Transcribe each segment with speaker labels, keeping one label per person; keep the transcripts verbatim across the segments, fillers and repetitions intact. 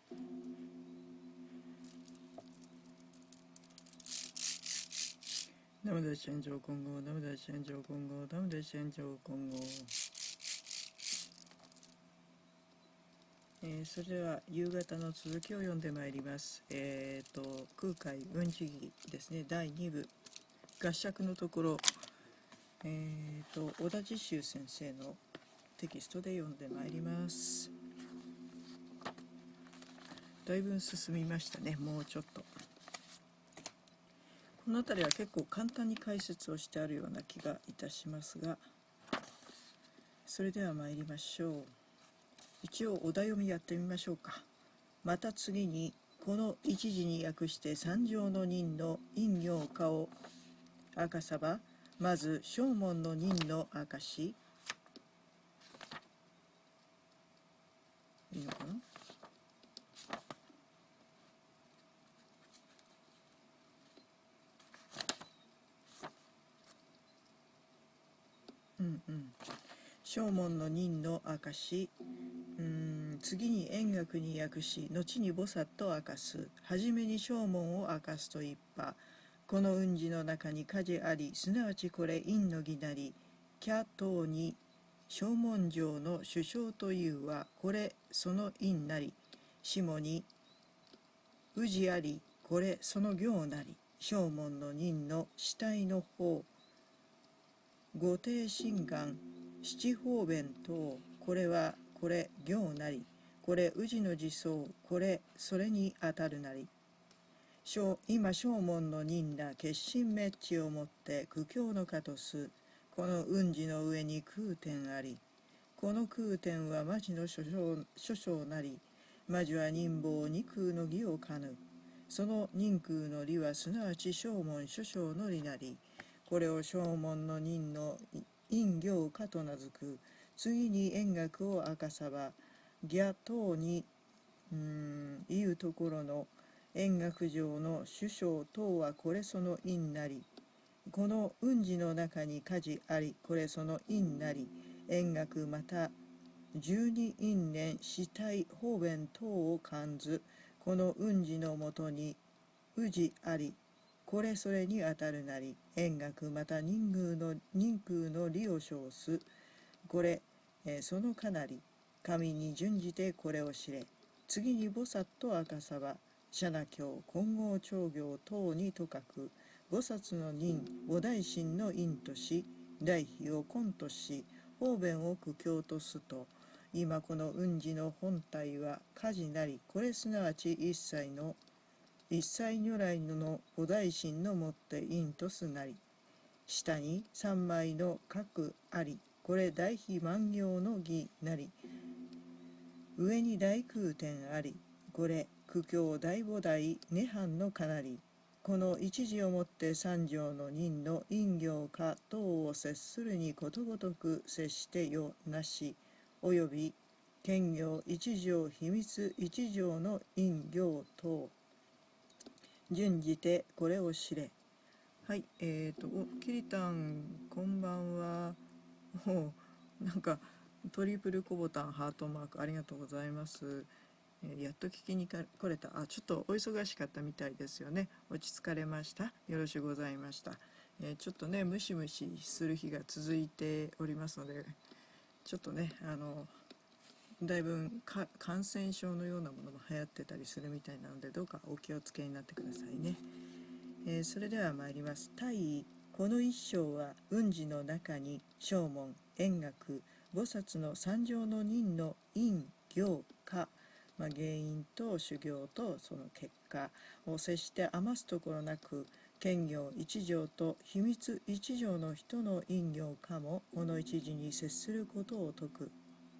Speaker 1: ナムダシェンジョーコンゴ、ナムダシェンジョーコンゴ、ナムダシェンジョーコンゴ。えー、それでは夕方の続きを読んでまいります。えーと空海雲次儀ですね、だいに部合釈のところ、えーと小田実修先生のテキストで読んでまいります。だいぶ進みましたね。もうちょっとこの辺りは結構簡単に解説をしてあるような気がいたしますが、それでは参りましょう。一応お題読みやってみましょうか。また次にこの一時に訳して三条の任の陰陽化を明かさば、まず正門の任の明かし、いいのかな。うんうん正門の任の明かし、うーん次に円覚に訳し、後に菩薩と明かす。はじめに正門を明かすと一派。この雲次の中に火事あり、すなわちこれ陰の儀なり、キャ等に正門上の首相というは、これその陰なり。下に宇治あり、これその行なり。正門の任の死体の方、御帝心願七方便等、これはこれ行なり。これ宇治の自相、これそれにあたるなり。今正門の任な決心滅地をもって苦境のかとす。この雲次の上に空天あり。この空天は魔事の諸将諸将なり。魔事は任房二空の義をかぬ。その任空の理はすなわち正門諸将の理なり。これを正門の任の陰行化と名付く。次に円覚を明かさば、義等にうーんいうところの円覚上の首相等はこれその陰なり。この雲次の中に火事あり、これその陰なり。円覚また十二因縁死体方便等を感ず。この雲次のもとに宇治あり、これそれにあたるなり。円覚また人空の人空の理を称す。これ、えー、そのかなり。神に準じてこれを知れ。次に菩薩と明かさば、釈那経金剛長行等にとかく。菩薩の任菩提心の因とし、大悲を根とし、方便を苦境とすと、今この雲次の本体は火事なり。これすなわち一切の一切如来の菩提心のもって因とすなり。下に三枚の角あり。これ大悲万行の儀なり。上に大空天あり。これ苦境大菩提涅槃のかなり。この一時をもって三条の任の陰行化等を接するにことごとく接してよなし、および兼行一条秘密一条の陰行等順じてこれを知れ。はい、えーとおキリタンこんばんは。おなんかトリプル小ボタンハートマークありがとうございます。えー、やっと聞きに来れた。あ、ちょっとお忙しかったみたいですよね。落ち着かれました。よろしゅうございました。えー、ちょっとねムシムシする日が続いておりますので、ちょっとねあのだいぶ感染症のようなものも流行ってたりするみたいなので、どうかお気をつけになってくださいね。えー、それでは参ります。大この一章は雲次の中に正門円覚菩薩の三条の任の因行化、まあ、原因と修行とその結果を接して余すところなく、兼行一条と秘密一条の人の因行化もこの一時に接することを説く。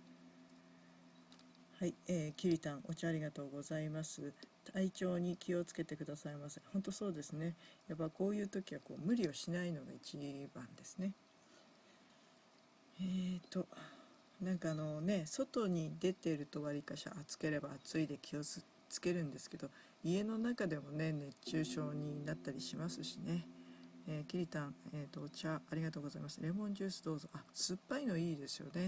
Speaker 1: はい、えー、キリタンお茶ありがとうございます。体調に気をつけてくださいませ。本当そうですね。やっぱこういう時はこう無理をしないのが一番ですね。えーとなんかあのね外に出てるとわりかし暑ければ暑いで気をつけるんですけど、家の中でもね熱中症になったりしますしね。えー、キリタン、えーとお茶ありがとうございます。レモンジュースどうぞ。あ、酸っぱいのいいですよね。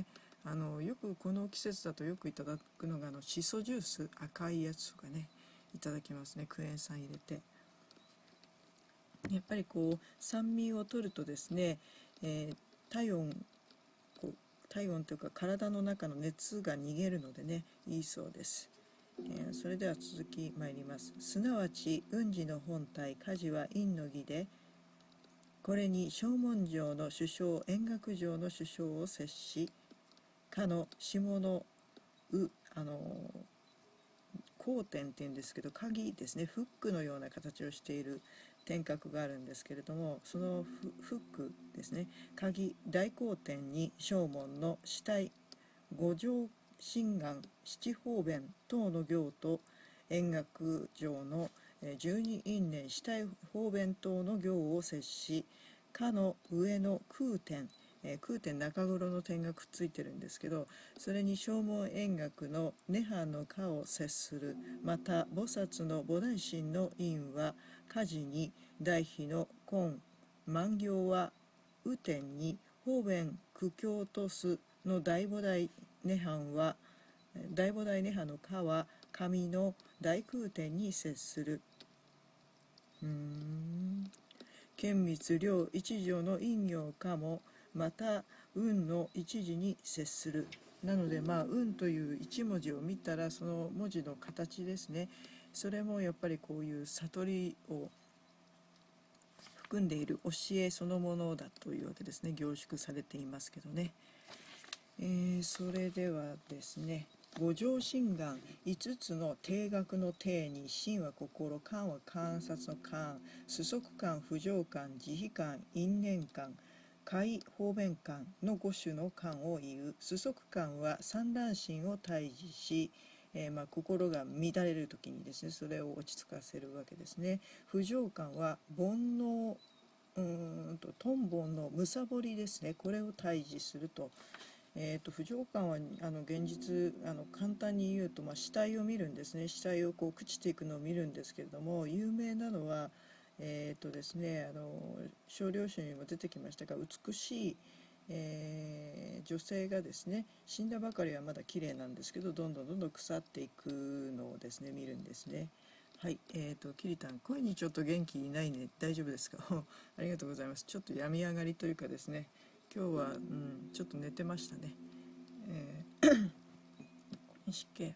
Speaker 1: あのよくこの季節だとよくいただくのがあのシソジュース、赤いやつとかねいただきますね、クエン酸入れて。やっぱりこう酸味を取るとですね、えー体温こう体温というか体の中の熱が逃げるのでね、いいそうです。えーそれでは続き参ります。すなわち雲氏の本体家事は陰の儀で、これに正文城の首相円覚城の首相を接し、かの下のうあの交点っていうんですけど、鍵ですね、フックのような形をしている点角があるんですけれども、そのフックですね、鍵大交点に正門の死体五条心願七方便等の行と円覚城の十二因縁死体方便等の行を接し、かの上の空点、えー、空点中黒の点がくっついてるんですけど、それに正門円覚の涅槃の科を接する。また菩薩の菩提心の因は火事に大悲の根万行は雨天に方便苦境とすの大菩提涅槃は大菩提涅槃の科は神の大空天に接する。うーん厳密両一条の陰行かもまた運の一時に接する。なのでまあ運という一文字を見たらその文字の形ですね、それもやっぱりこういう悟りを含んでいる教えそのものだというわけですね。凝縮されていますけどね。えー、それではですね、五条心願五つの定学の定に心は心、観は観察の観、数息観、不浄観、慈悲観、因縁観、界方便観の五種の観を言う。数息観は三乱心を退治し、えーまあ、心が乱れる時にですね、それを落ち着かせるわけですね。不浄観は煩悩うーんとトンボのむさぼりですね、これを退治すると。えーと、不浄観はあの現実あの簡単に言うと、まあ、死体を見るんですね。死体をこう朽ちていくのを見るんですけれども、有名なのはえーとですね、あの少量種にも出てきましたが、美しい、えー女性がですね、死んだばかりはまだ綺麗なんですけど、どんどんどんどん腐っていくのをですね見るんですね。はい、えーとキリタン、声にちょっと元気ないね、大丈夫ですか？ありがとうございます。ちょっと病み上がりというかですね、今日は、うん、ちょっと寝てましたね。えー、しけ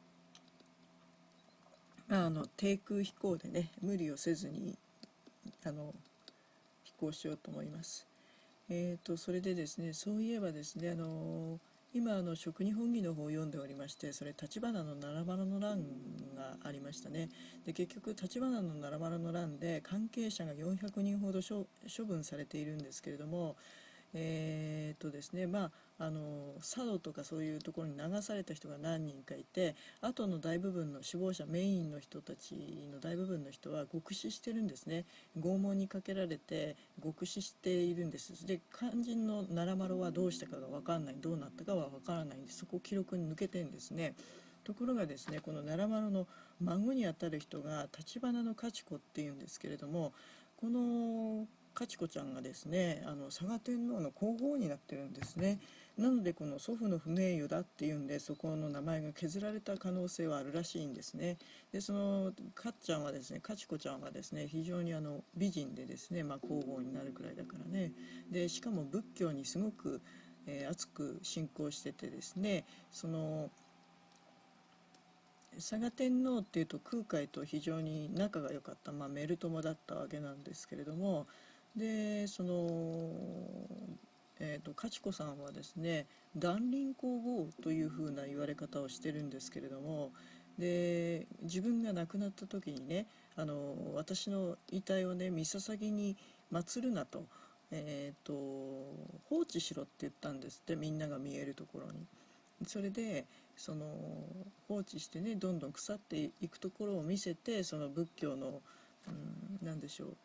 Speaker 1: まあ、あの低空飛行でね、無理をせずにあの飛行しようと思います。えーとそれでですね、そういえばですね、あの今あの食日本義の方を読んでおりまして、それ橘の奈良丸の乱がありましたね。で結局橘の奈良丸の乱で関係者がよんひゃくにんほど処分されているんですけれども、えーとですね、まあ、あの佐渡とかそういうところに流された人が何人かいて、あとの大部分の死亡者メインの人たちの大部分の人は獄死してるんですね。拷問にかけられて獄死しているんです。で肝心の奈良丸はどうしたかが分かんない、どうなったかは分からないんで、そこ記録に抜けてんですね。ところがですね、この奈良丸の孫にあたる人が橘の幸子っていうんですけれども、この幸子ちゃんがですね、あの嵯峨天皇の皇后になってるんですね。なのでこの祖父の不名誉だっていうんで、そこの名前が削られた可能性はあるらしいんですね。でそのかっちゃんはですね、幸子ちゃんはですね、非常にあの美人でですね、まあ、皇后になるくらいだからね。でしかも仏教にすごく、えー熱く信仰しててですね、その嵯峨天皇っていうと空海と非常に仲が良かった、まあ、メル友だったわけなんですけれども、でその、えーと、幸子さんはですね、断輪皇后というふうな言われ方をしてるんですけれども、で自分が亡くなった時にね、あの私の遺体をね、三捧に祀るなと、えーと放置しろって言ったんですって、みんなが見えるところに。それでその放置してね、どんどん腐っていくところを見せて、その仏教の、うん、何でしょう、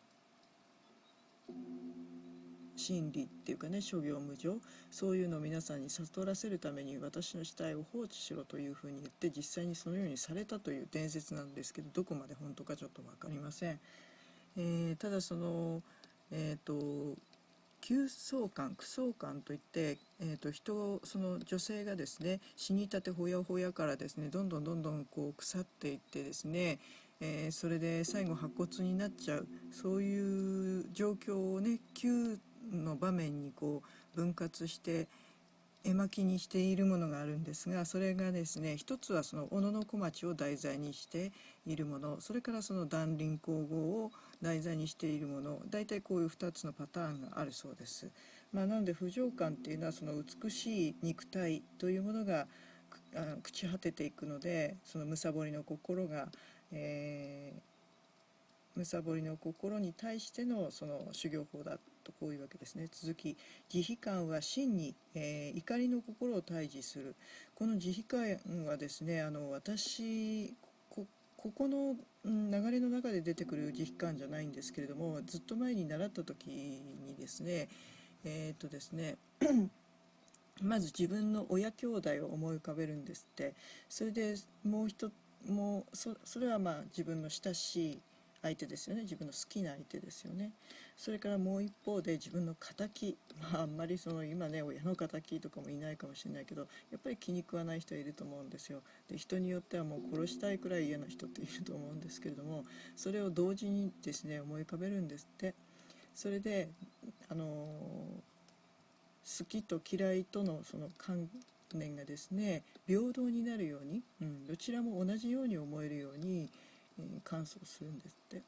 Speaker 1: 真理っていうかね、諸行無常、そういうのを皆さんに悟らせるために私の死体を放置しろというふうに言って、実際にそのようにされたという伝説なんですけど、どこまで本当かちょっと分かりません。えー、ただそのえっ、ー、と急相観苦相観といって、えー、と人をその女性がですね死にたてほやほやからですねどんどんどんどんこう腐っていってですね、えーそれで最後白骨になっちゃう、そういう状況をね急の場面にこう分割して絵巻にしているものがあるんですが、それがですね一つはその小野小町を題材にしているもの、それからその断輪皇后を題材にしているもの、大体こういうふたつのパターンがあるそうです。まあ、なので不浄観っていうのはその美しい肉体というものがあ朽ち果てていくので、そのむさぼりの心が、えーむさぼりの心に対してのその修行法だとこういうわけですね。続き、慈悲感は真に、えー怒りの心を退治する。この慈悲感はですね、あの私こここのうん流れの中で出てくる慈悲感じゃないんですけれども、ずっと前に習った時にですねえーっとですねまず自分の親兄弟を思い浮かべるんですって。それでもう一もうそそれはまあ自分の親しい相手ですよね、自分の好きな相手ですよね。それからもう一方で自分の敵、まああんまりその今ね親の敵とかもいないかもしれないけど、やっぱり気に食わない人はいると思うんですよ。で人によってはもう殺したいくらい嫌な人っていると思うんですけれども、それを同時にですね思い浮かべるんですって。それであのー好きと嫌いとのその観念がですね平等になるように、うん、どちらも同じように思えるように、えー、観想するんですって。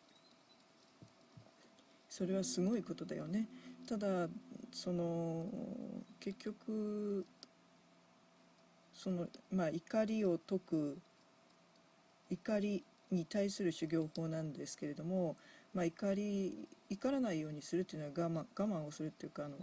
Speaker 1: それはすごいことだよね。ただその結局そのまあ怒りを解く怒りに対する修行法なんですけれども、まあ、怒り怒らないようにするっていうのは我慢我慢をするっていうか、あの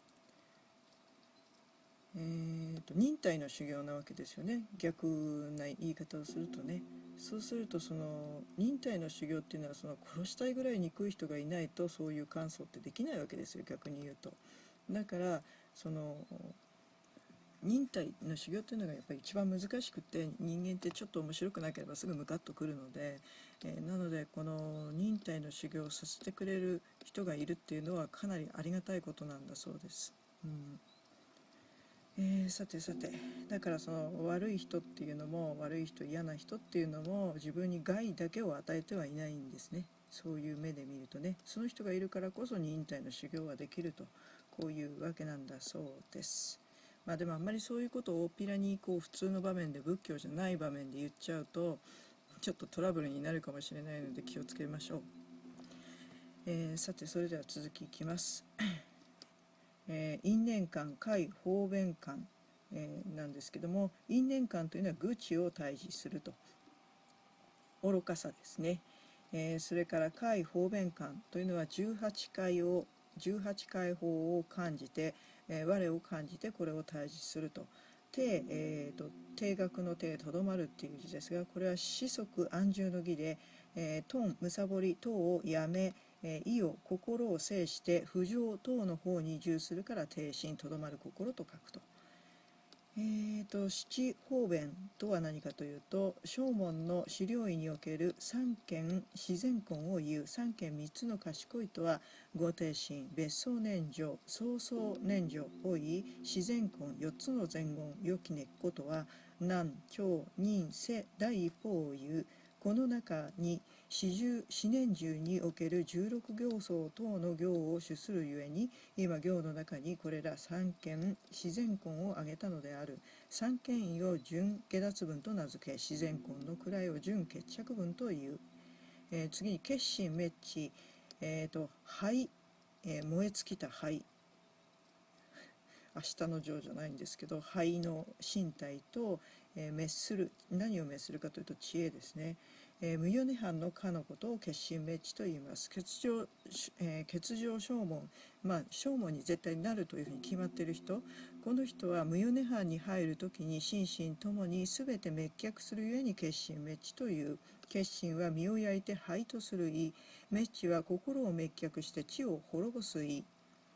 Speaker 1: えーと、忍耐の修行なわけですよね、逆な言い方をするとね。そうするとその忍耐の修行っていうのは、その殺したいぐらい憎い人がいないとそういう感想ってできないわけですよ、逆に言うと。だからその忍耐の修行っていうのがやっぱり一番難しくて、人間ってちょっと面白くなければすぐムカッとくるので、えーなのでこの忍耐の修行をさせてくれる人がいるっていうのはかなりありがたいことなんだそうです。うんえー、さてさて、だからその悪い人っていうのも、悪い人嫌な人っていうのも自分に害だけを与えてはいないんですね。そういう目で見るとね、その人がいるからこそ忍耐の修行はできると、こういうわけなんだそうです。まあでもあんまりそういうことを大っぴらにこう普通の場面で、仏教じゃない場面で言っちゃうとちょっとトラブルになるかもしれないので気をつけましょう。えー、さてそれでは続きいきます。えー、因縁観、解方便観、えーなんですけども、因縁観というのは愚痴を退治すると、愚かさですね。えーそれから解方便観というのはじゅうはちかいをじゅうはちかい法を感じて、えー我を感じてこれを退治すると。定、えーと、定額の定、とどまるっていう字ですが、これは子息安住の儀で、えー、トン、むさぼり等をやめ、えー意を心を制して不浄等の方に従するから定心、とどまる心と書くと。えーと七方便とは何かというと、正門の資料医における三件自然根を言う。三件三つの賢いとは、御定心、別相念処、相相念処を言い、自然根四つの前言、良き根っことは難長任世第一法を言う。この中に四十四年中における十六行相等の行を主するゆえに、今行の中にこれら三件自然根を挙げたのである。三件位を準下脱分と名付け、自然根の位を準決着分という。えー次に決心滅地、えーと灰、えー燃え尽きた灰、明日のジョーじゃないんですけど、灰の身体と、えー滅する、何を滅するかというと知恵ですね。えー無余涅槃のかのことを決心滅地と言います。欠場、えー欠場正門、まあ正門に絶対になるというふうに決まっている人、この人は無余涅槃に入るときに心身ともに全て滅却するゆえに決心滅地という。決心は身を焼いて灰とする意、滅地は心を滅却して地を滅ぼす意。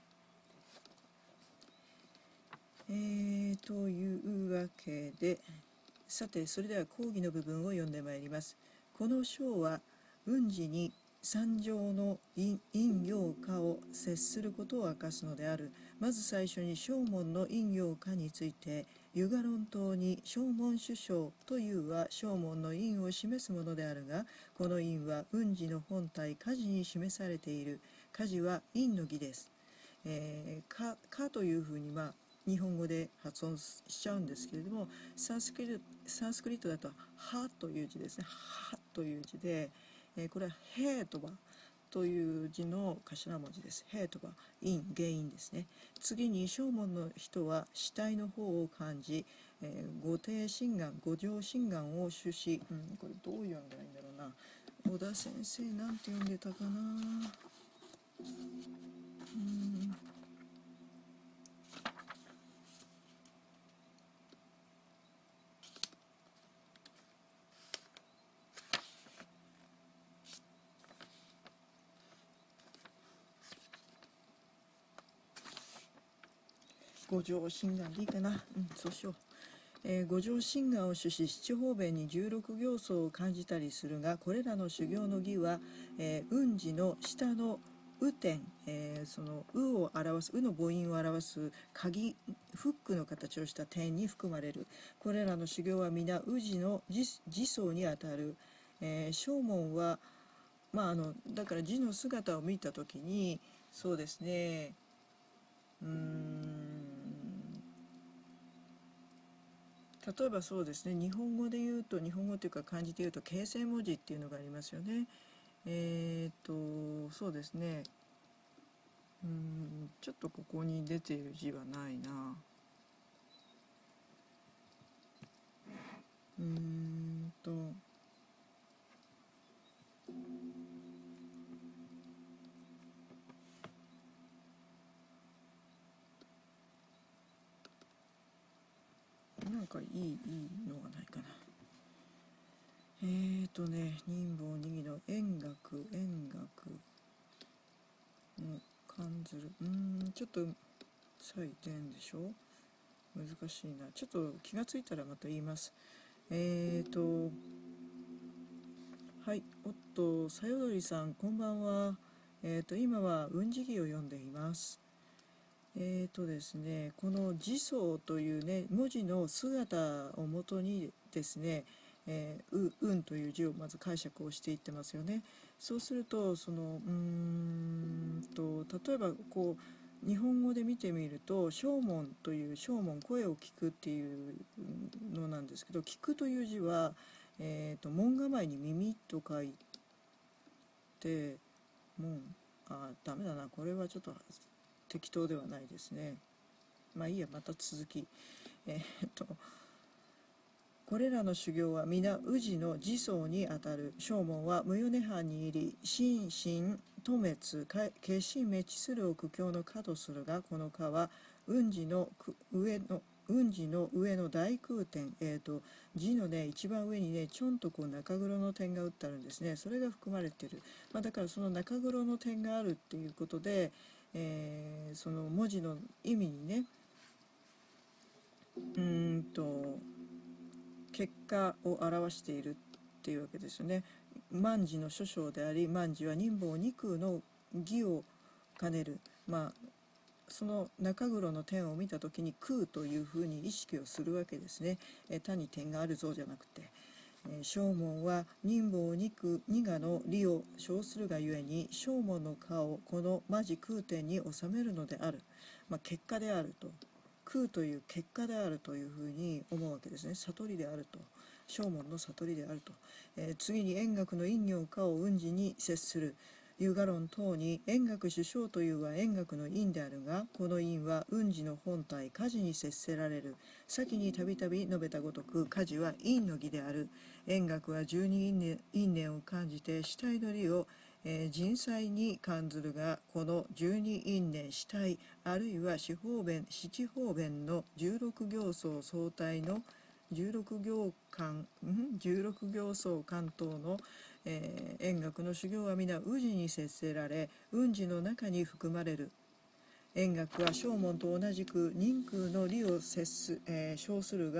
Speaker 1: えー、というわけで、さてそれでは講義の部分を読んでまいります。この章は雲寺に三乗の陰陽化を接することを明かすのである。まず最初に正門の陰陽化について、ユガ論等に正門首相というは正門の陰を示すものであるが、この陰は雲次の本体火事に示されている。火事は陰の義です。えー、か, かというふうに、まあ、日本語で発音しちゃうんですけれども、サンスクリット、サンスクリットだとはという字ですね。はという字で、えー、これはヘートバという字の頭文字です。ヘートバ、因、原因ですね。次に正門の人は死体の方を感じ、えー、五定心眼、五条心眼を主し、うん、これどう読んだらいいんだろうな。小田先生なんて読んでたかな。うん五条心眼でいいかな。うん、そうしよう。えー、五条心眼を主し七方便に十六行相を感じたりするが、これらの修行の義は、えー、雲次の下の雨点、えー、その雨を表す、雨の母音を表す鍵、フックの形をした点に含まれる。これらの修行は皆宇治の自相にあたる。えー、正門は、まあ、あのだから字の姿を見たときに、そうですね、うーん例えばそうですね、日本語で言うと、日本語というか漢字で言うと形声文字っていうのがありますよね。えっとそうですね、うんちょっとここに出ている字はないな。うーんとなんかいいいいのがないかな。えーとね、任房二義の円楽円楽の感ずる、うーんちょっと採点でしょ、難しいな。ちょっと気がついたらまた言います。えーとはい、おっと、さよどりさん、こんばんは。えーと、今は雲次義を読んでいます。えーとですね、この自相というね、文字の姿をもとにですね、えー、う、運という字をまず解釈をしていってますよね。そうすると、その、うーんと、例えばこう、日本語で見てみると、正門という、正門、声を聞くっていうのなんですけど、聞くという字は、えーと、門構えに耳と書いて、門、あ、ダメだな、これはちょっと適当ではないですね。まあいいや、また続き。えー、っと、これらの修行は皆宇治の自相にあたる。正門は無米藩に入り、心身透滅、決心滅するを苦境の化とするが、この化は雲次の上の雲次の上の大空点、えーと、字のね、一番上にね、ちょんとこう中黒の点が打ってあるんですね。それが含まれている。まあ、だからその中黒の点があるっていうことで、えー、その文字の意味にね、うーんと、結果を表しているっていうわけですよね。万事の諸将であり、万事は任房二空の義を兼ねる。まあその中黒の点を見た時に空というふうに意識をするわけですね。え単に点があるぞじゃなくて、え正門は任房二空二我の理を称するがゆえに、正門の化をこのマジ空点に収めるのである。まあ、結果であると。空という結果であるというふうに思うわけですね。悟りであると。正門の悟りであると。えー、次に円覚の陰陽化を雲次に接する。有我論等に円覚首相というは円覚の因であるが、この因は雲次の本体火事に接せられる。先にたびたび述べたごとく、火事は因の義である。円覚は十二因縁因縁を感じて死体の理を、えー、人災に感ずるが、この十二因縁死体あるいは四方弁七方弁の十六行相相対の十六行間十六行相関等の、えー、円覚の修行は皆宇治に接せられ、雲次の中に含まれる。円覚は正門と同じく人空の理を接す、えー、称するが、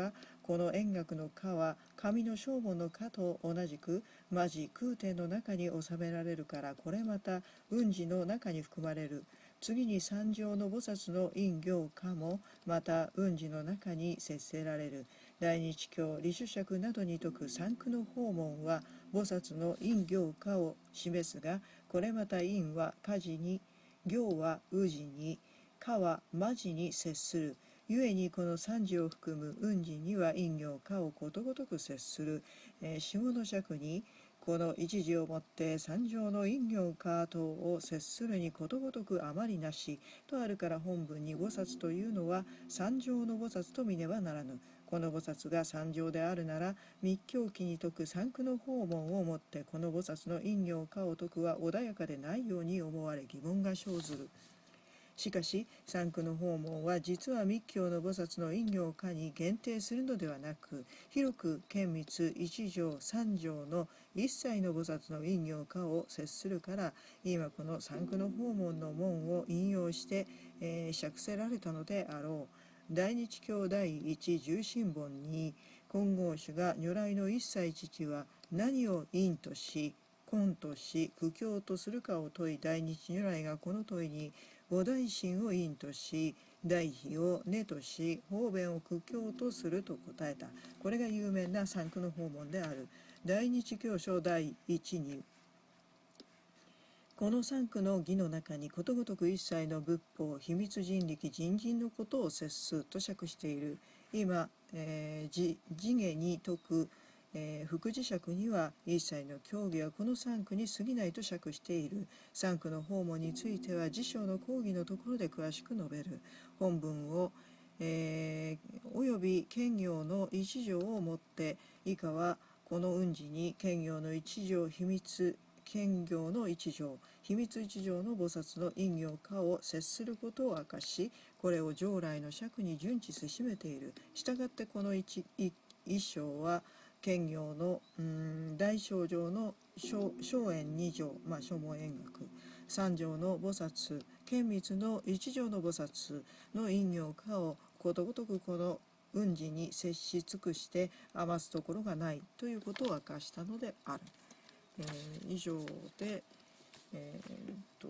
Speaker 1: この円覚の科は神の正門の科と同じくマジ空天の中に収められるから、これまた雲寺の中に含まれる。次に三条の菩薩の因行科もまた雲寺の中に接せられる。大日教李主釈などに説く三苦の訪問は菩薩の因行科を示すが、これまた因は火事に、行は宇治に、科は魔事に接する。故にこの三時を含む雲寺には因行科をことごとく接する。えー、下の尺にこの一時をもって三条の因行科等を接するにことごとく余りなしとあるから、本文に菩薩というのは三条の菩薩と見ねばならぬ。この菩薩が三条であるなら、密教期に説く三苦の訪問をもってこの菩薩の因行科を説くは穏やかでないように思われ疑問が生ずる。しかし三苦の訪問は実は密教の菩薩の因行科に限定するのではなく、広く厳密一条三条の一切の菩薩の因行科を接するから、今この三苦の訪問の門を引用して、えー、釈せられたのであろう。大日教第一重心本に、金剛種が如来の一切父は何を因とし根とし苦境とするかを問い、大日如来がこの問いに菩提心を因とし大悲を根とし方便を苦境とすると答えた。これが有名な三苦の訪問である。大日教書第一に、この三苦の義の中にことごとく一切の仏法秘密人力人人のことを説すと釈している。今、えー、次下に説くえー、副次釈には一切の教義はこの三苦に過ぎないと釈している。三苦の訪問については辞書の講義のところで詳しく述べる。本文を、えー、および兼行の一条をもって以下はこの雲寺に兼行の一条秘密兼行の一条秘密一条の菩薩の因行科を接することを明かし、これを従来の釈に順次せしめている。したがってこの 一, 一, 一章は兼行のうん大正条の正円二条、まあ、諸門円学三条の菩薩厳密の一条の菩薩の因行科をことごとくこの雲寺に接し尽くして余すところがないということを明かしたのである。えー、以上で、えー、っと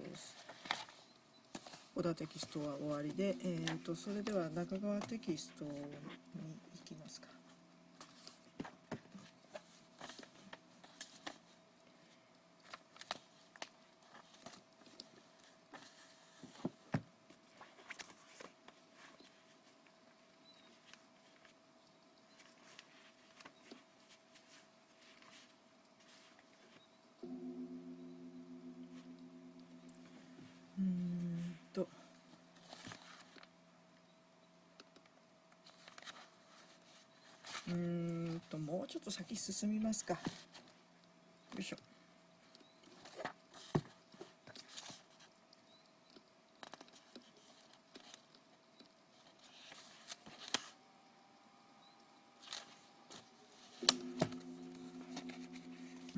Speaker 1: 小田テキストは終わりで、えー、っとそれでは中川テキストに行きますか。うーんとうーんともうちょっと先進みますか。よいしょ。うん、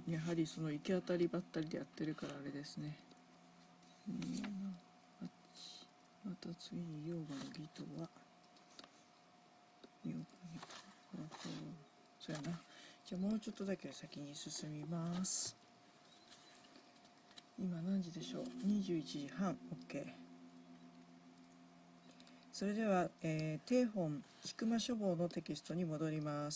Speaker 1: やはりその行き当たりばったりでやってるからあれですね。になはち、また次にヨーガの義とはヨーガの義とはそうやな。じゃあもうちょっとだけ先に進みます。今何時でしょう。にじゅういちじはん。 OK。 それでは、えー、定本菊間書房のテキストに戻ります。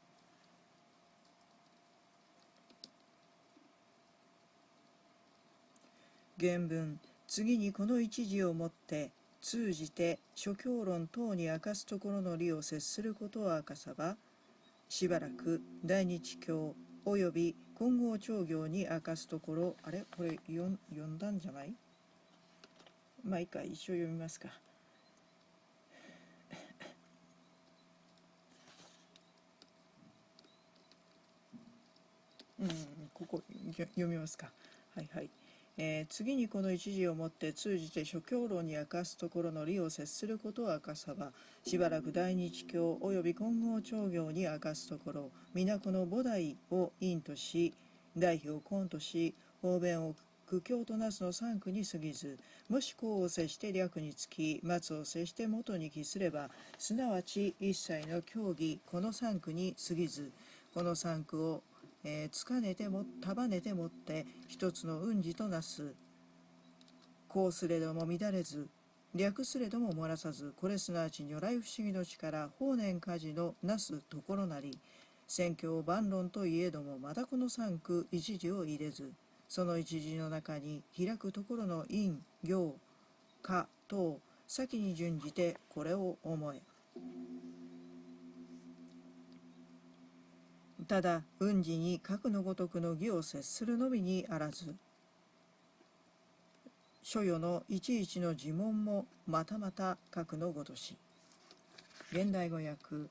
Speaker 1: 原文。次にこの一時をもって通じて諸教論等に明かすところの理を接することを明かさば、しばらく大日教および金剛長行に明かすところ、あれこれ読ん読んだんじゃない？まあいいか、一緒読みますか。うん、ここ読みますか。はいはい。えー、次にこの一時をもって通じて諸教論に明かすところの理を接することを明かさば、しばらく大日教および金剛長行に明かすところ、皆この菩提を因とし大悲を根とし方便を苦境となすの三苦に過ぎず、もし功を制して略につき、末を制して元に帰すれば、すなわち一切の競技、この三苦に過ぎず、この三苦を、えー、つかねても束ねてもって一つの運事となす。こうすれども乱れず、略すれども漏らさず、これすなわち如来不思議の力、法然家事のなすところなり、宣教万論といえども、またこの三句一時を入れず、その一時の中に開くところの因、行、果等、先に準じてこれを思え。ただ、運事に核のごとくの義を接するのみにあらず、所与のいちいちの呪文もまたまた核のごとし。現代語訳。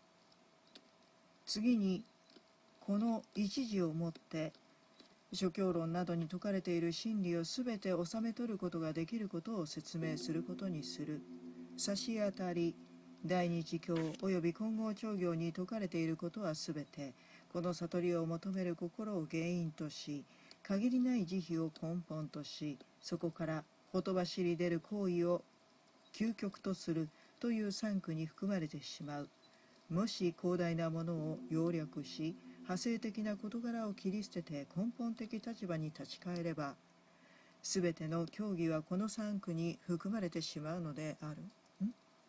Speaker 1: 次に、この一時をもって、諸教論などに説かれている真理をすべて収め取ることができることを説明することにする。差し当たり、大日教及び金剛長行に説かれていることはすべて、この悟りを求める心を原因とし、限りない慈悲を根本とし、そこからほとばしり出る行為を究極とするという三句に含まれてしまう。もし広大なものを要略し、派生的な事柄を切り捨てて根本的立場に立ち返れば、すべての教義はこの三句に含まれてしまうのである。ん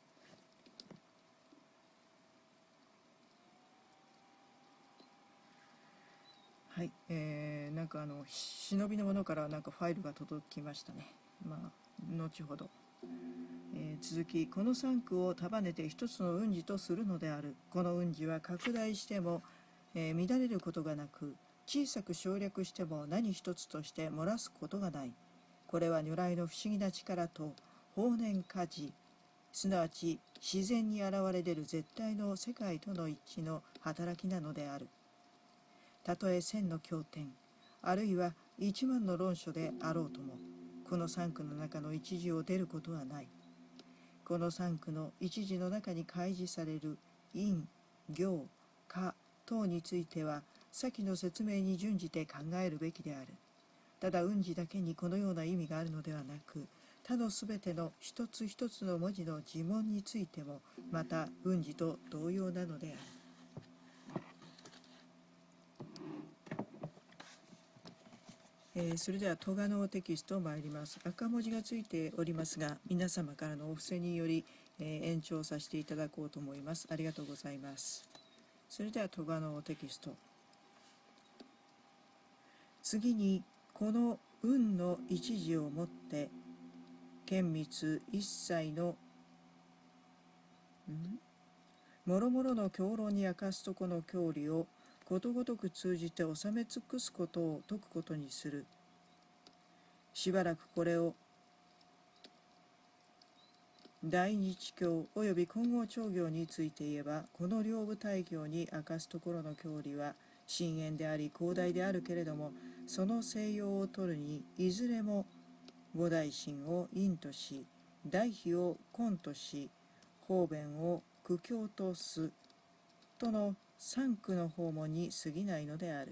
Speaker 1: はい、えー、なんかあの忍びのものからなんかファイルが届きましたね。まあ後ほど、えー、続き、この三句を束ねて一つの運事とするのである。この運事は拡大しても、えー、乱れることがなく、小さく省略しても何一つとして漏らすことがない。これは如来の不思議な力と法然家事、すなわち自然に現れ出る絶対の世界との一致の働きなのである。たとえ千の経典、あるいは一万の論書であろうとも、この三句の中の一字を出ることはない。この三句の一字の中に開示される因、行、果等については、先の説明に準じて考えるべきである。ただ運字だけにこのような意味があるのではなく、他のすべての一つ一つの文字の呪文についても、また運字と同様なのである。えー、それではトガのテキスト参ります。赤文字がついておりますが、皆様からのお布施により、えー、延長させていただこうと思います。ありがとうございます。それではトガのテキスト。次に、この運の一時をもって、厳密一切のもろもろの教論に明かすとこの教理をことごとく通じて収め尽くすことを説くことにする。しばらくこれを大日教及び金剛長行について言えば、この両部大行に明かすところの教理は深遠であり広大であるけれども、その西洋を取るにいずれも五大心を因とし、大悲を根とし、方便を苦境とすとの三句の訪問に過ぎないのである。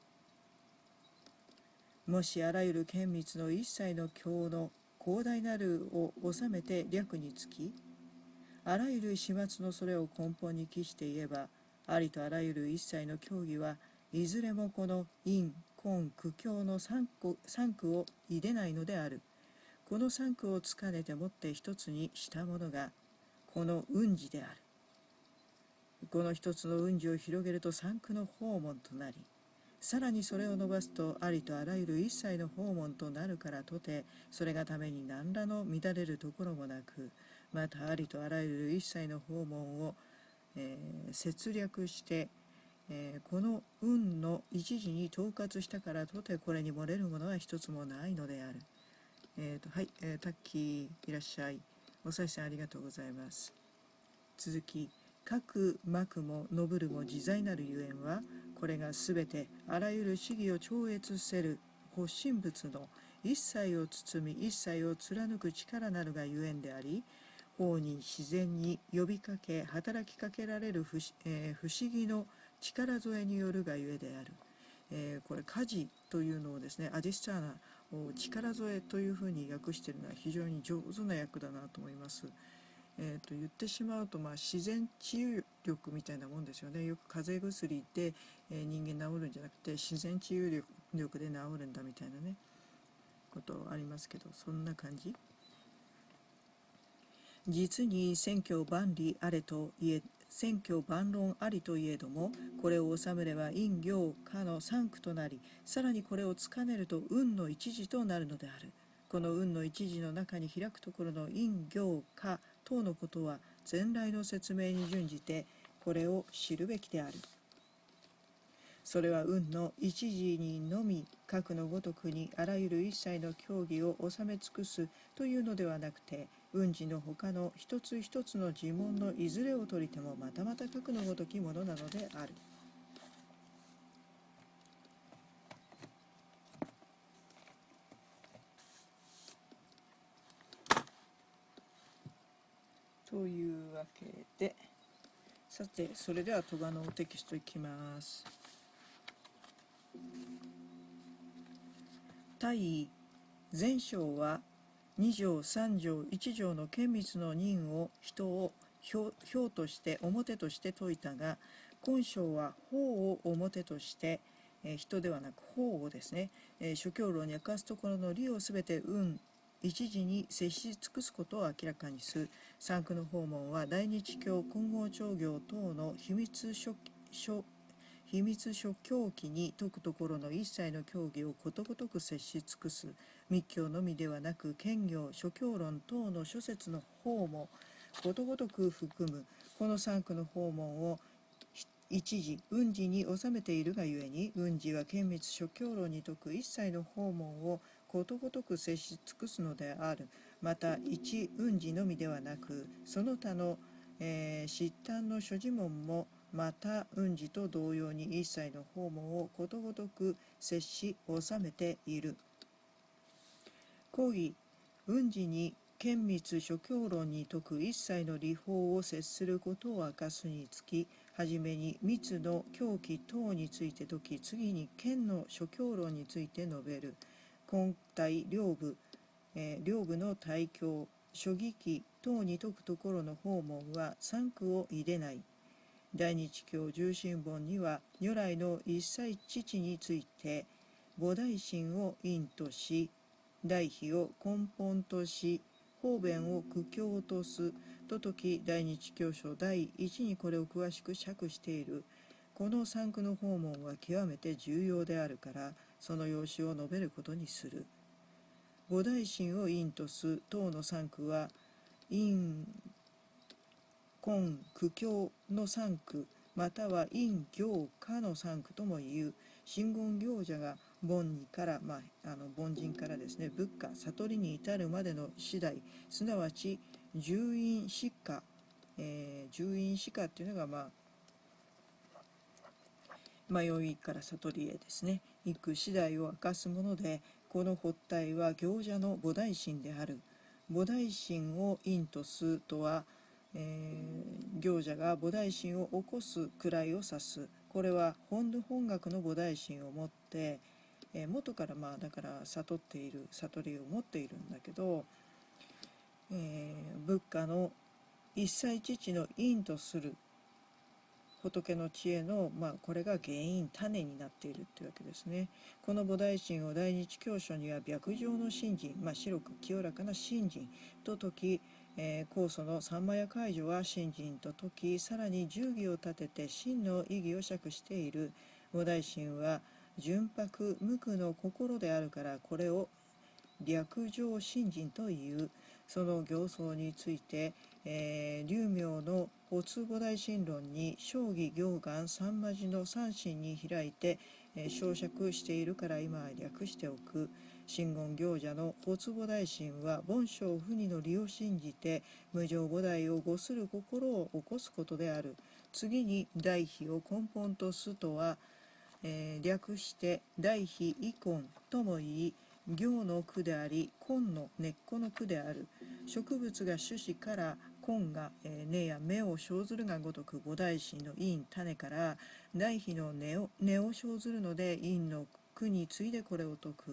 Speaker 1: もしあらゆる厳密の一切の経の広大なるを収めて略につき、あらゆる始末のそれを根本に帰して言えば、ありとあらゆる一切の教義はいずれもこの因、根、苦境の三句、三句を入れないのである。この三句をつかねてもって一つにしたものがこの運事である。この一つの運事を広げると三句の訪問となり、さらにそれを伸ばすとありとあらゆる一切の訪問となるからとて、それがために何らの乱れるところもなく、またありとあらゆる一切の訪問を、えー、節略して、えー、この運の一時に統括したからとてこれに漏れるものは一つもないのである。えーとはい、えー、タッキーいらっしゃい。おさいさんありがとうございます。続き、各幕も信るも自在なるゆえんは、これがすべてあらゆる主義を超越せる発心物の一切を包み一切を貫く力なるがゆえんであり、法に自然に呼びかけ働きかけられる 不,、えー、不思議の力添えによるがゆえである。えー、これ家事というのをですね、アディスターナ力添えというふうに訳しているのは非常に上手な訳だなと思います。えー、と言ってしまうと、まあ、自然治癒力みたいなもんですよね。よく風邪薬で、えー、人間治るんじゃなくて自然治癒力、力で治るんだみたいなねことありますけど、そんな感じ。実に選挙万里あれといえ選挙万論ありといえども、これを収めれば陰陽家の三句となり、さらにこれをつかねると運の一時となるのである。この運の一時の中に開くところの陰陽家等のことは、前来の説明に準じてこれを知るべきである。それは運の一時にのみ核のごとくにあらゆる一切の競技を収め尽くすというのではなくて、運事の他の一つ一つの呪文のいずれをとりてもまたまた核のごときものなのである。というわけで、さてそれではトガのテキストいきます。対前章はに条さん条いち条の厳密の任を人を表として表として説いたが、今章は法を表として、えー、人ではなく法をですね、えー、諸教論に明かすところの理をすべて運一時に接し尽くすことを明らかにする。三句の訪問は大日教金剛長行等の秘密諸諸秘密諸教記に説くところの一切の教義をことごとく接し尽くす。密教のみではなく兼行諸教論等の諸説の方もことごとく含む。この三句の訪問を一時運事に収めているがゆえに、運事は厳密諸教論に説く一切の訪問をことごとく接し尽くすのである。また一運事のみではなく、その他の、えー、疾患の諸事文もまた運事と同様に一切の訪問をことごとく接し収めている。講義運事に厳密諸教論に説く一切の理法を接することを明かすにつき、はじめに密の教義等について説き、次に剣の諸教論について述べる。今体両部、えー、両部の大教諸義記等に説くところの訪問は三句を入れない。大日教重心本には如来の一切父について菩提心を因とし、大悲を根本とし、方便を苦境とすと説き、大日教書第一にこれを詳しく釈している。この三句の訪問は極めて重要であるから、その要旨を述べることにする。菩提心を因とす等の三句は、因根苦境の三句、または因行果の三句とも言う。真言行者が凡人から、まあ、あの凡人からですね、仏果悟りに至るまでの次第、すなわち十因四果、えー、十因四果っていうのが、まあ、迷いから悟りへですね、行く次第を明かすもので、この発体は行者の菩提心である。菩提心を因とすとは、えー、行者が菩提心を起こすくらいを指す。これは本土本学の菩提心を持って、えー、元からまあだから悟っている悟りを持っているんだけど、えー、仏家の一切父の因とする仏の知恵の、まあ、これが原因種になっているというわけですね。この菩提心を大日教書には白状の信心、まあ、白く清らかな信心と説き、えー、高祖の三摩屋解除は信心と説き、さらに十義を立てて真の意義を釈している。菩提心は純白無垢の心であるから、これを略上信心という。その行相について、えー、龍明の没菩提心論に正義行願三魔寺の三心に開いて、えー、小釈しているから今は略しておく。真言行者の没菩提心は凡生不二の理を信じて無常菩提を護する心を起こすことである。次に大悲を根本とすとは、えー、略して大悲遺根とも言い、行の句であり根の根っこの句である。植物が種子から根が、えー、根や芽を生ずるがごとく、菩提心の因種から大悲の根を根を生ずるので、因の句についでこれを説く。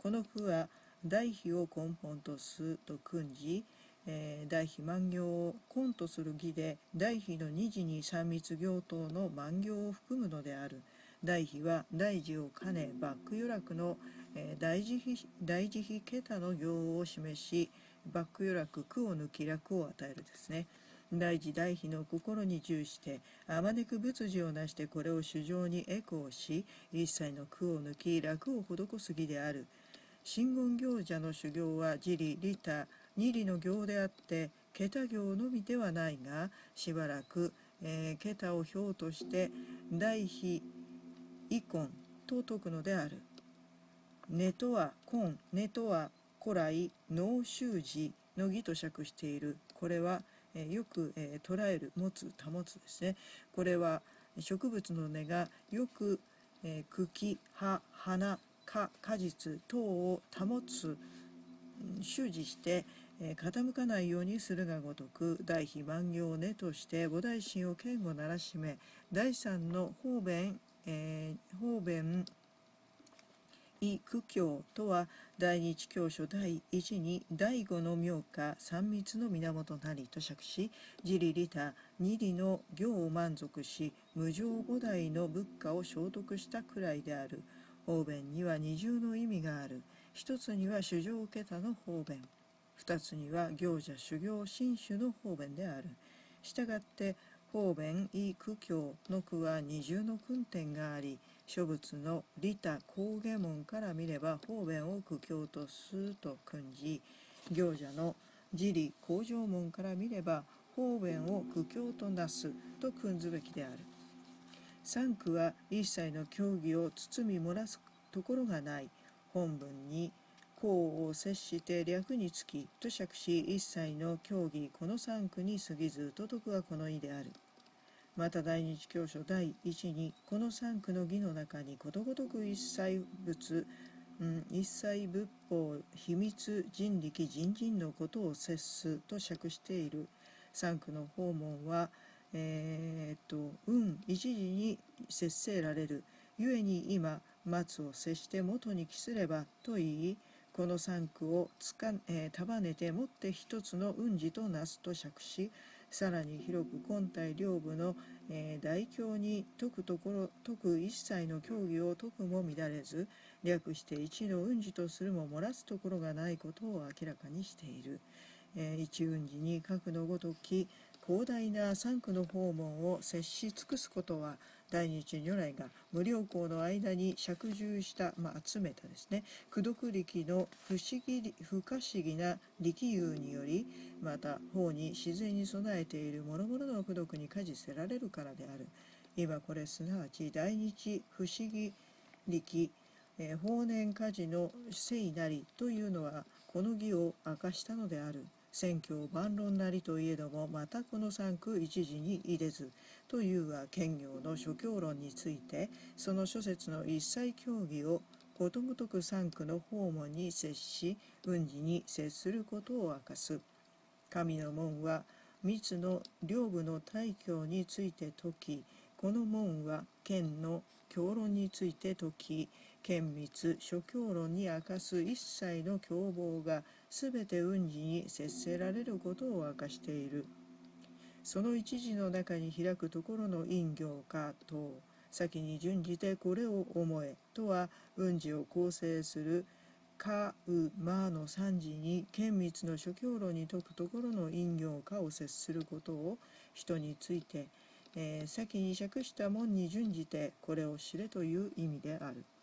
Speaker 1: この句は大悲を根本とすと訓じ、えー、大悲万行を根とする義で、大悲の二次に三密行等の万行を含むのである。大悲は大事を兼ねバック余楽の、えー、大慈悲大慈悲桁の行を示し、バック余楽苦を抜き楽を与えるですね。大慈大悲の心に従してあまねく仏事をなして、これを主情にエコーし、一切の苦を抜き楽を施す義である。真言行者の修行は自利利他二利の行であって、桁行のみではないが、しばらく、えー、桁を表として大悲遺根と説くのである。根とは根、根とは古来農修寺の義と釈している。これは、えー、よく、えー、捉える、持つ、保つですね。これは植物の根がよく、えー、茎、葉、花、果、果実等を保つ、修持して、えー、傾かないようにするがごとく、大悲万行を根として菩提心を堅固ならしめ、第三の方便、えー、方便異苦教とは、第一教書第一に第五の妙化三密の源なりと釈し、自利利他二利の行を満足し、無常五代の仏果を聖徳したくらいである。方便には二重の意味がある。一つには主情桁の方便、二つには行者修行新種の方便である。したがって方便異苦教の句は二重の訓点があり、諸仏の利他高下門から見れば方便を苦教とすと訓じ、行者の自利向上門から見れば方便を苦教となすと訓ずべきである。三句は一切の教義を包み漏らすところがない。本文に項を接して略につきと釈し、一切の教義この三句に過ぎずと説くはこの意である。また第二教書第一にこの三句の義の中にことごとく一切仏、うん、一切仏法秘密人力人人のことを説すと釈している。三句の訪問はえー、っと運一時に節せられるゆえに今松を接して元に帰すればと言い、この三句をつか、えー、束ねてもって一つの運事となすと釈し、さらに広く根体両部の、えー、大教に説くところ説く一切の教義を説くも乱れず、略して一の運事とするも漏らすところがないことを明らかにしている。えー、一運事に各のごとき広大な三区の訪問を接し尽くすことは、第二如来が無量光の間に釈充した、まあ、集めたですね、功徳力の不思議不可思議な力有により、また法に自然に備えている諸々の功徳に加持せられるからである。今これすなわち第二不思議力、えー、法然家事の聖なりというのはこの義を明かしたのである。宣教万論なりといえども、またこの三句一時に入れずというは、兼業の諸教論についてその諸説の一切教義をことごとく三句の訪問に接し、運事に接することを明かす。神の門は密の両部の大教について説き、この門は剣の教論について説き、厳密諸教論に明かす一切の教法がすべて運事に接せられることを明かしている。その一時の中に開くところの因行か等、先に順じてこれを思えとは、運事を構成するかうまの三時に厳密の諸教論に説くところの因行かを接することを人について、えー、先に釈した門に準じてこれを知れという意味である。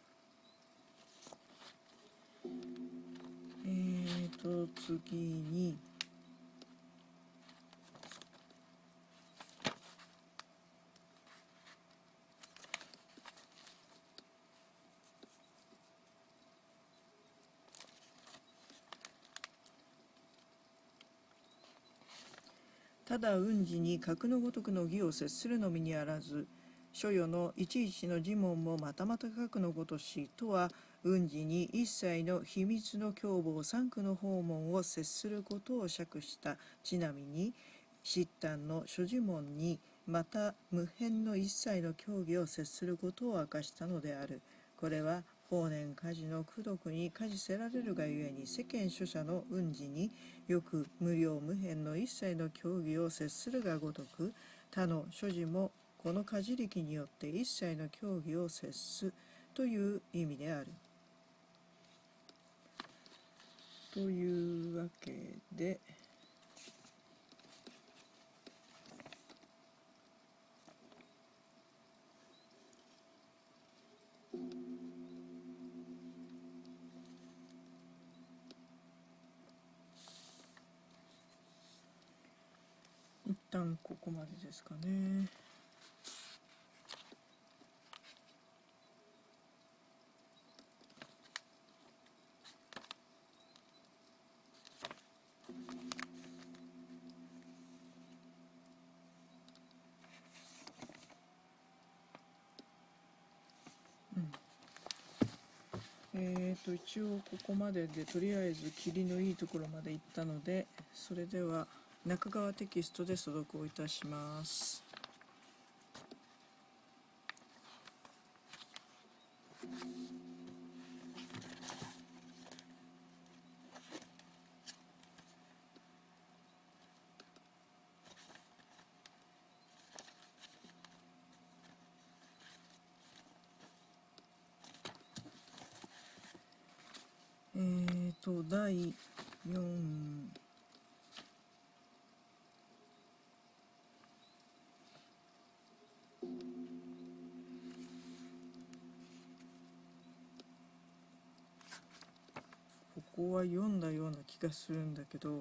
Speaker 1: えーと次にただ運事に格のごとくの義を接するのみにあらず、所与のいちいちの呪文もまたまた格のごとしとは、運事に一切の秘密の教母三区の訪問を接することを釈した。ちなみに執端の諸呪文にまた無辺の一切の教義を接することを明かしたのである。これは法然家事の功徳に加持せられるがゆえに、世間諸者の運事によく無量無辺の一切の教義を接するがごとく、他の諸事もこの加持力によって一切の教義を接すという意味である。というわけで、一旦ここまでですかね。えーと一応ここまででとりあえず切りのいいところまで行ったので、それでは中川テキストで所読をいたします。えーとだいよんここは読んだような気がするんだけど、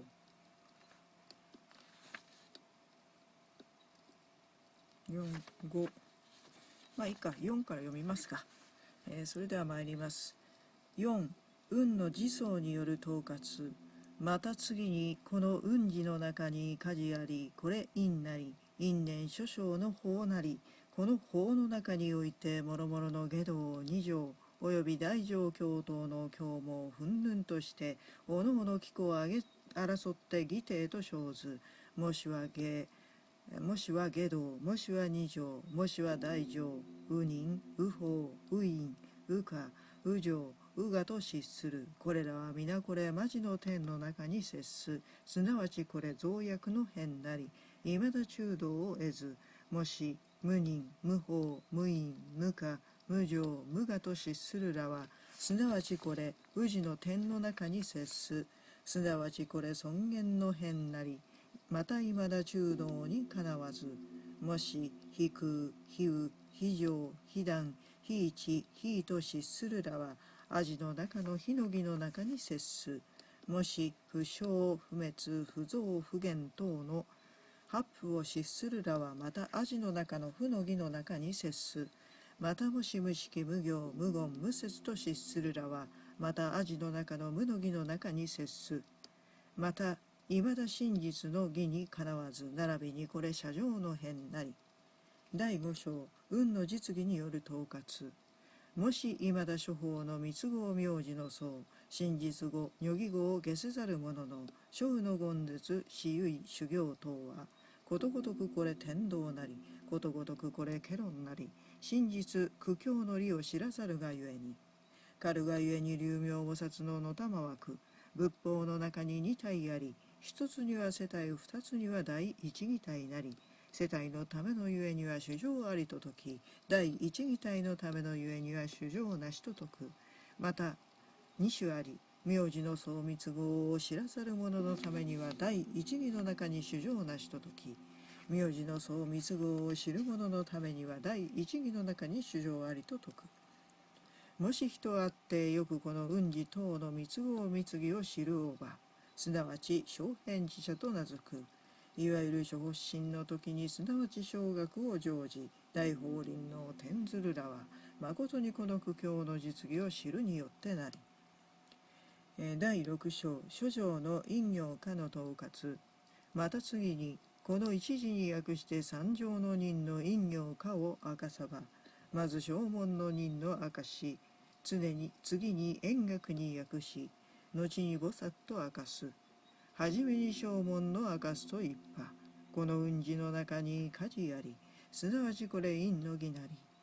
Speaker 1: よん、ご、まあいいか、よんから読みますか。えー、それでは参ります。よん、運の自相による統括。また次に、この運事の中に家事あり、これ因なり、因縁諸将の法なり、この法の中において、もろもろの下道二条、および大乗教頭の教も憤々として、おのおの機構を挙げ争って義弟と称ず、もしは下、もしは下道、もしは二条、もしは大乗、右人、右法、右因、右下、右上、右我と失する。これらは皆これマジの天の中に接す。すなわちこれ増薬の変なり、いまだ中道を得ず、もし無人、無法、無因、無我、無常、無我と失するらは、すなわちこれ宇治の天の中に接す。すなわちこれ尊厳の変なり、またいまだ中道にかなわず、もし非空、非有、非常、非断、非一、非と失するらは、アジの中の火の義の中に接す。もし不生、不滅、不増、不減等の八負を失するらは、またアジの中の負の義の中に接す。またもし無識、無行、無言、無節と失するらは、またアジの中の無の義の中に接す。またいまだ真実の義にかなわず、並びにこれ社上の変なり。だいご章、運の実義による統括。もしいまだ諸法の密合名字の相、真実語、如義語を下せざる者の、諸有の言絶、私有修行等は、ことごとくこれ天道なり、ことごとくこれケロンなり、真実、苦境の理を知らざるがゆえに、かるがゆえに流明菩薩ののたまわく、仏法の中に二体あり、一つには世帯、二つには第一義体なり、世帯のためのゆえには主情ありと説き、第一義体のためのゆえには主情なしと説く。また二種あり、名字の相密合を知らざる者のためには第一義の中に主情なしと説き、名字の相密合を知る者のためには第一義の中に主情ありと説く。もし人あってよくこの運事等の密合密義を知るおば、すなわち小変自者と名付く。いわゆる諸発心の時にすなわち小学を成じ、大法輪の天ずるらは、誠にこの苦境の実義を知るによってなり。えー、だいろく章、諸条の陰陽家の統括。また次に、この一時に訳して三条の人の陰陽家を明かさば、まず正門の人の明かし、常に次に円学に訳し、後に菩薩と明かす。はじめに正門の明かすと一派。この運事の中に家事あり、すなわちこれ陰の義なり。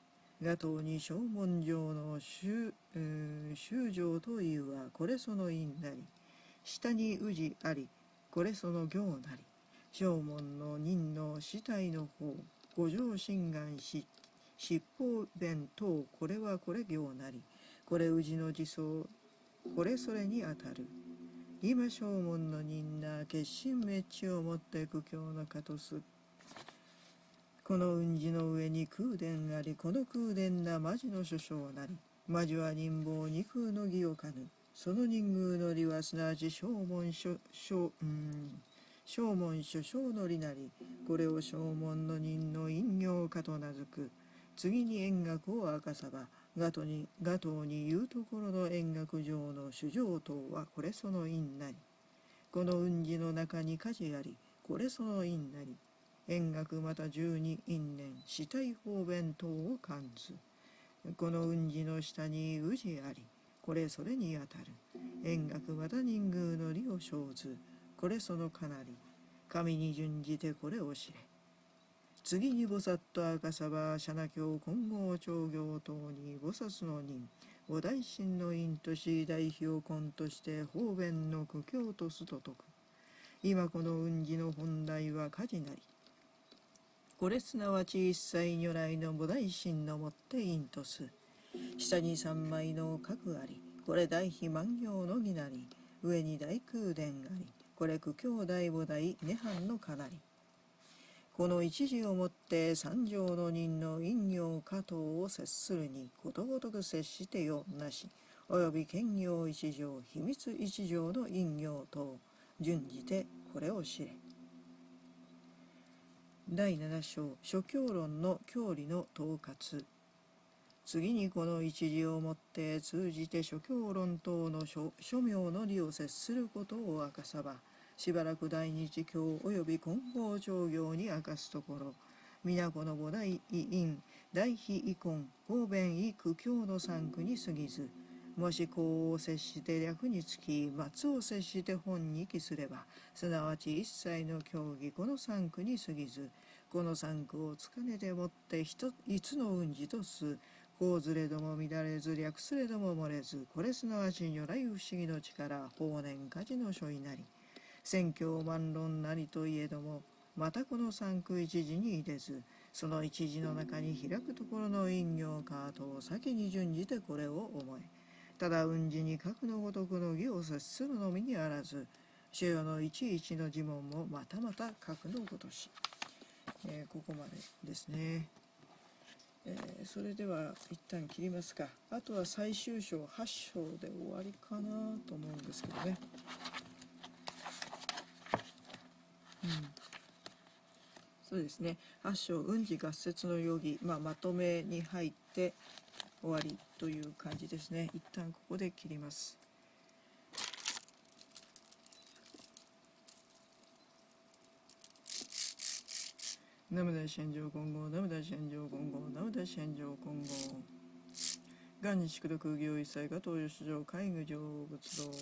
Speaker 1: ガトに正門上の修正というはこれその因なり、下に氏ありこれその行なり、正門の任の死体の方、五条心願し七方弁等これはこれ行なり、これ氏の自相これそれにあたる。今正門の任な決心滅地をもって苦境のかとす。この雲寺の上に空殿あり、この空殿な魔事の諸将なり、魔事は人望二空の義をかぬ。その人宮の利はすなわち正門諸正うん正門諸将の利なり、これを正門の人の陰陽かと名付く。次に円楽を明かさば、ガトにガトに言うところの円楽上の主上等はこれその因なり、この雲寺の中に火事あり、これその因なり、円楽また十二因縁死体方便等を感ず。この雲寺の下に氏あり、これそれにあたる。円楽また人宮の利を生ず。これそのかなり。神に準じてこれを知れ。次に菩薩と赤さば社那教金剛長行等に菩薩の任、菩提心の因とし大悲を根として方便の苦境とすと説く。今この雲寺の本題は火事なり。これすなわち一切如来の菩提心のもって因とす。下に三枚の角あり、これ大悲万行の儀なり。上に大空殿あり、これ苦境大菩提涅槃のかなり。この一時をもって三条の人の陰陽加藤を接するにことごとく接してよなし、および兼業一条秘密一条の陰陽等順じてこれを知れ。だいなな章諸教論の教理の統括。次にこの一時をもって通じて諸教論等の諸名の理を接することを明かさば、しばらく大日教および金剛長行に明かすところ、皆この菩提意因大悲意根方便意苦境の三句に過ぎず、もし項を接して略につき末を接して本に帰すれば、すなわち一切の教義この三句に過ぎず、この三句をつかねてもって一つの雲寺とす。項ずれども乱れず略すれども漏れず、これすなわち如来不思議の力法然家事の所意なり。宣教万論なりといえども、またこの三句一時に入れず、その一時の中に開くところの陰陽カートを先に準じてこれを思え。ただ雲寺に核のごとくの義を接するのみにあらず、主よの一一の呪文もまたまた核のごとし。えー、ここまでですね。えー、それでは一旦切りますか。あとは最終章はち章で終わりかなと思うんですけどね。うん、そうですね。はち章雲寺合説の容疑、まあ、まとめに入って終わりという感じですね。一旦ここで切ります。ナムダシェンジョー金剛、ナムダシェンジョー金剛、ナムダシェンジョー金剛。元日宿毒行一切が東洋市場海具上仏道。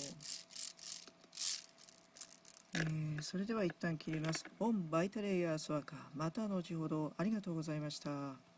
Speaker 1: えー、それでは一旦切ります。オンバイタレイヤースワカ。また後ほどありがとうございました。